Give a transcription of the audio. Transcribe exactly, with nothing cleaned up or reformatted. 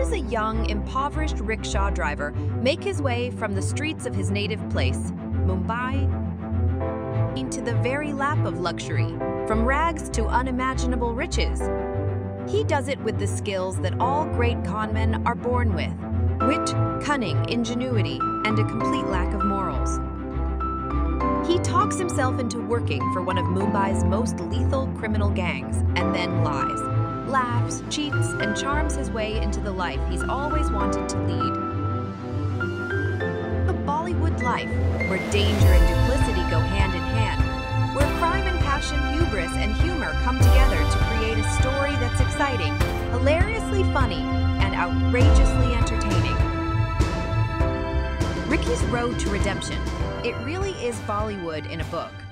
does a young, impoverished rickshaw driver make his way from the streets of his native place, Mumbai, into the very lap of luxury, from rags to unimaginable riches? He does it with the skills that all great conmen are born with: wit, cunning, ingenuity, and a complete lack of morals. He talks himself into working for one of Mumbai's most lethal criminal gangs, and then lies, laughs, cheats, and charms his way into the life he's always wanted to lead. A Bollywood life, where danger and duplicity go hand in hand, where crime and passion, hubris and humor come together to create a story that's exciting, hilariously funny, and outrageously entertaining. Ricky's Road to Redemption. It really is Bollywood in a book.